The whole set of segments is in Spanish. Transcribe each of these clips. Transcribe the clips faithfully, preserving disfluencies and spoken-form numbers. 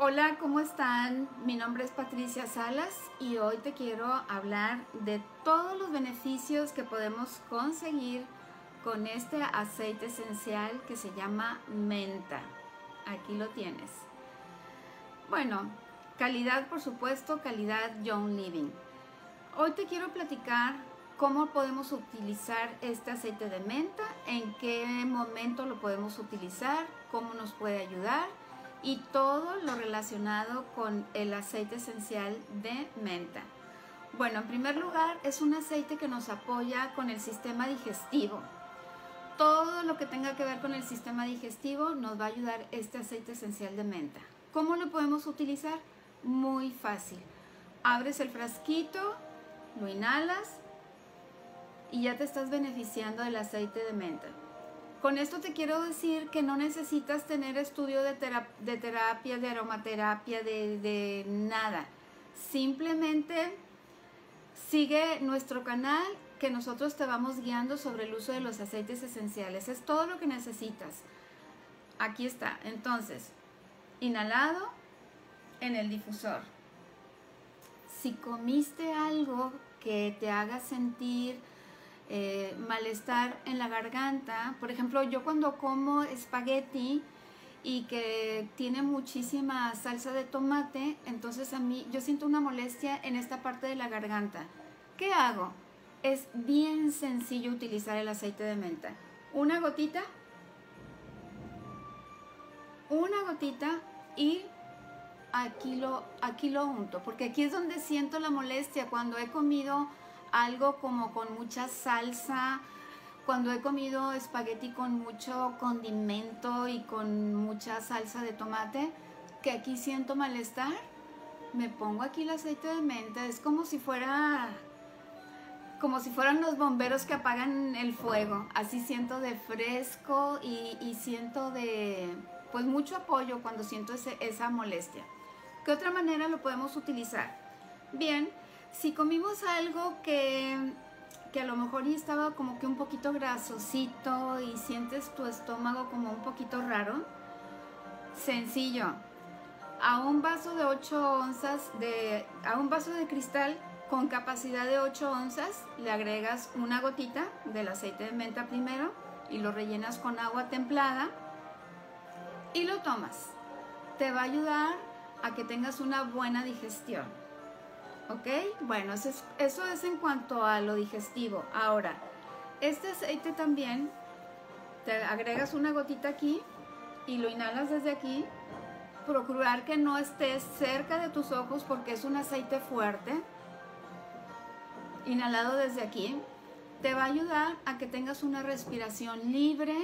Hola, ¿cómo están? Mi nombre es Patricia Salas y hoy te quiero hablar de todos los beneficios que podemos conseguir con este aceite esencial que se llama menta. Aquí lo tienes. Bueno, calidad, por supuesto, calidad Young Living. Hoy te quiero platicar cómo podemos utilizar este aceite de menta, en qué momento lo podemos utilizar, cómo nos puede ayudar y todo lo relacionado con el aceite esencial de menta. Bueno, en primer lugar, es un aceite que nos apoya con el sistema digestivo. Todo lo que tenga que ver con el sistema digestivo nos va a ayudar este aceite esencial de menta. ¿Cómo lo podemos utilizar? Muy fácil. Abres el frasquito, lo inhalas y ya te estás beneficiando del aceite de menta. Con esto te quiero decir que no necesitas tener estudio de, terap de terapia, de aromaterapia, de, de nada. Simplemente sigue nuestro canal que nosotros te vamos guiando sobre el uso de los aceites esenciales. Es todo lo que necesitas. Aquí está. Entonces, inhalado en el difusor. Si comiste algo que te haga sentir Eh, malestar en la garganta, por ejemplo, yo cuando como espagueti y que tiene muchísima salsa de tomate, entonces a mí yo siento una molestia en esta parte de la garganta. ¿Qué hago? Es bien sencillo utilizar el aceite de menta. Una gotita, una gotita y aquí lo, aquí lo unto, porque aquí es donde siento la molestia cuando he comido algo como con mucha salsa, cuando he comido espagueti con mucho condimento y con mucha salsa de tomate, que aquí siento malestar, me pongo aquí el aceite de menta. Es como si fuera, como si fueran los bomberos que apagan el fuego. Así siento de fresco y, y siento de, pues mucho apoyo cuando siento ese, esa molestia. ¿Qué otra manera lo podemos utilizar? Bien, si comimos algo que, que a lo mejor ya estaba como que un poquito grasosito y sientes tu estómago como un poquito raro, sencillo, a un vaso de ocho onzas, de, a un vaso de cristal con capacidad de ocho onzas, le agregas una gotita del aceite de menta primero y lo rellenas con agua templada y lo tomas. Te va a ayudar a que tengas una buena digestión. ¿Ok? Bueno, eso es, eso es en cuanto a lo digestivo. Ahora, este aceite también, te agregas una gotita aquí y lo inhalas desde aquí. Procurar que no estés cerca de tus ojos porque es un aceite fuerte. Inhalado desde aquí. Te va a ayudar a que tengas una respiración libre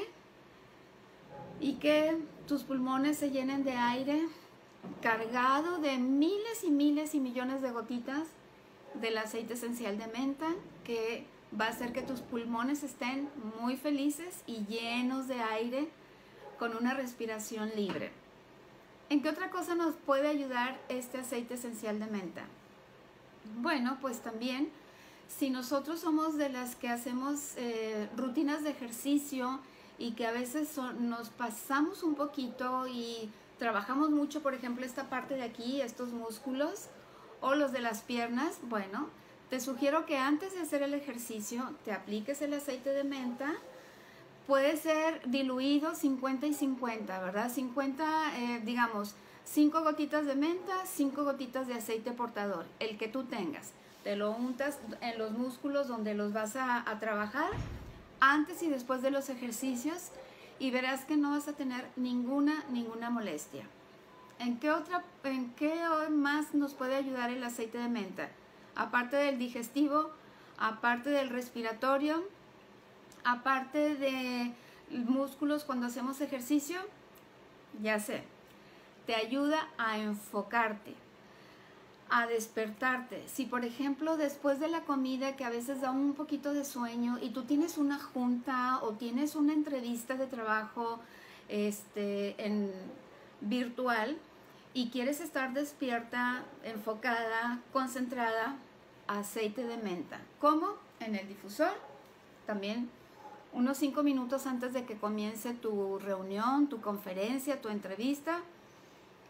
y que tus pulmones se llenen de aire, cargado de miles y miles y millones de gotitas del aceite esencial de menta, que va a hacer que tus pulmones estén muy felices y llenos de aire con una respiración libre. ¿En qué otra cosa nos puede ayudar este aceite esencial de menta? Bueno, pues también si nosotros somos de las que hacemos eh, rutinas de ejercicio y que a veces son, nos pasamos un poquito y trabajamos mucho, por ejemplo, esta parte de aquí, estos músculos o los de las piernas, bueno, te sugiero que antes de hacer el ejercicio te apliques el aceite de menta. Puede ser diluido cincuenta y cincuenta, ¿verdad? cincuenta, eh, digamos, cinco gotitas de menta, cinco gotitas de aceite portador, el que tú tengas. Te lo untas en los músculos donde los vas a, a trabajar antes y después de los ejercicios y verás que no vas a tener ninguna, ninguna molestia. ¿En qué, otra, ¿En qué más nos puede ayudar el aceite de menta? Aparte del digestivo, aparte del respiratorio, aparte de músculos cuando hacemos ejercicio, ya sé, te ayuda a enfocarte, a despertarte. Si por ejemplo después de la comida, que a veces da un poquito de sueño y tú tienes una junta o tienes una entrevista de trabajo este, en virtual y quieres estar despierta, enfocada, concentrada, aceite de menta. ¿Cómo? En el difusor, también unos cinco minutos antes de que comience tu reunión, tu conferencia, tu entrevista.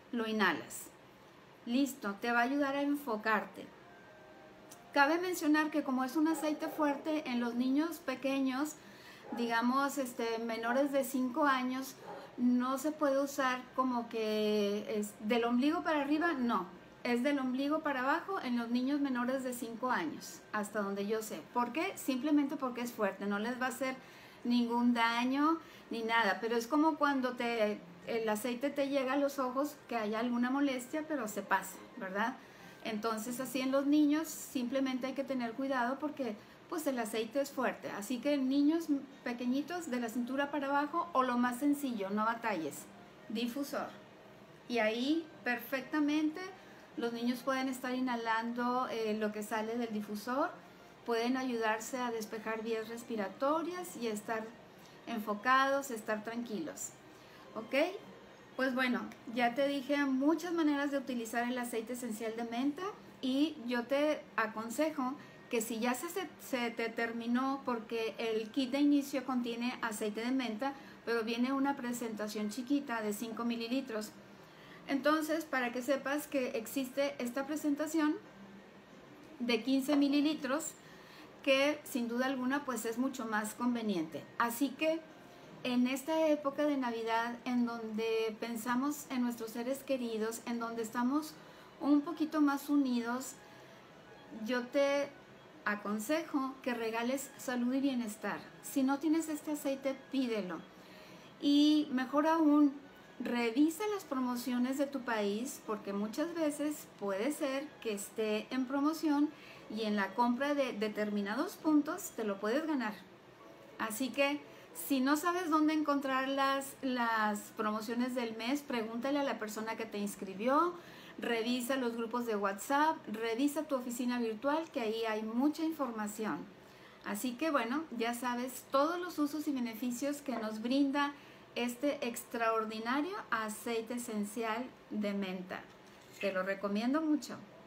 lo inhalas. Listo, te va a ayudar a enfocarte. Cabe mencionar que como es un aceite fuerte, en los niños pequeños, digamos este, menores de cinco años, no se puede usar como que es del ombligo para arriba, no. Es del ombligo para abajo en los niños menores de cinco años, hasta donde yo sé. ¿Por qué? Simplemente porque es fuerte, no les va a hacer ningún daño ni nada. Pero es como cuando te, el aceite te llega a los ojos, que hay alguna molestia, pero se pasa, ¿verdad? Entonces así en los niños simplemente hay que tener cuidado porque pues el aceite es fuerte. Así que niños pequeñitos de la cintura para abajo o lo más sencillo, no batalles, difusor. Y ahí perfectamente los niños pueden estar inhalando eh, lo que sale del difusor, pueden ayudarse a despejar vías respiratorias y estar enfocados, estar tranquilos. ¿Ok? Pues bueno, ya te dije muchas maneras de utilizar el aceite esencial de menta y yo te aconsejo que si ya se, se te terminó, porque el kit de inicio contiene aceite de menta, pero viene una presentación chiquita de cinco mililitros. Entonces, para que sepas que existe esta presentación de quince mililitros, que sin duda alguna pues es mucho más conveniente. Así que en esta época de Navidad, en donde pensamos en nuestros seres queridos, en donde estamos un poquito más unidos, yo te aconsejo que regales salud y bienestar. Si no tienes este aceite, pídelo. Y mejor aún, revisa las promociones de tu país, porque muchas veces puede ser que esté en promoción y en la compra de determinados puntos te lo puedes ganar. Así que si no sabes dónde encontrar las, las promociones del mes, pregúntale a la persona que te inscribió, revisa los grupos de WhatsApp, revisa tu oficina virtual, que ahí hay mucha información. Así que bueno, ya sabes todos los usos y beneficios que nos brinda este extraordinario aceite esencial de menta. Te lo recomiendo mucho.